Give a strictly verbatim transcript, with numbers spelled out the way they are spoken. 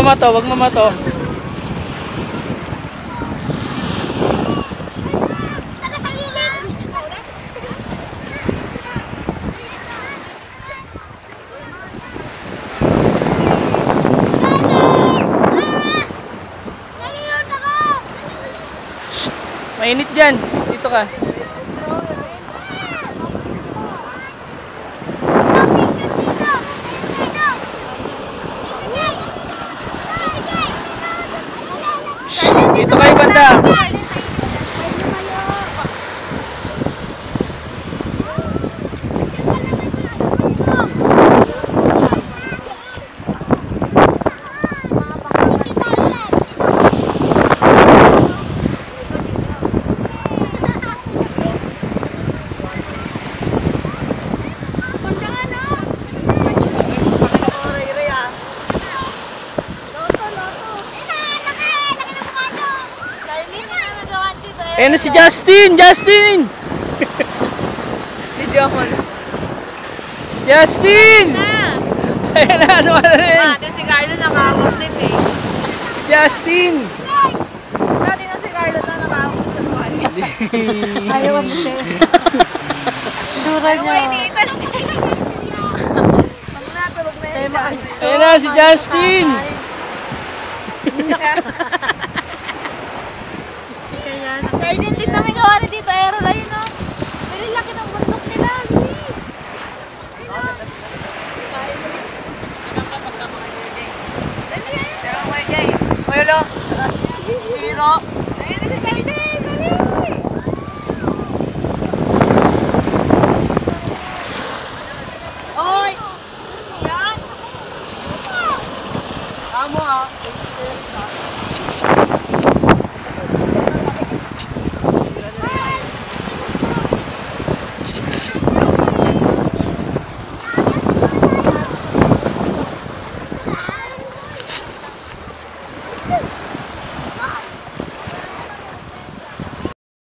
mamato, wag mamato. Mainit dyan. Dito ka. Dito kayo banda. Ayan na si Justin! Justin! Video mo. Justin! Ayan na, ano ka na rin? Dati si Carlo nakawak din eh. Justin! Dati na si Carlo na nakawak din eh. Ayaw ang bute. Dura niya. Pag natulog na yun. Ayan na si Justin! Carlo, hindi namin gawa rin dito. Aero na yun o. Very laki ng bundok nila. Dali yan. Pero mo, Jay. Mayroon. Zero.